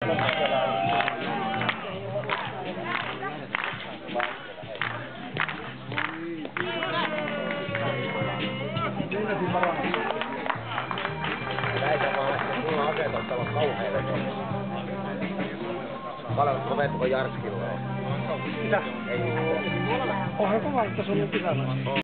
Palvelut koveetko Jarskilla? Mitä? Ei mitään. Onhan kova, että se on ollut pitämässä.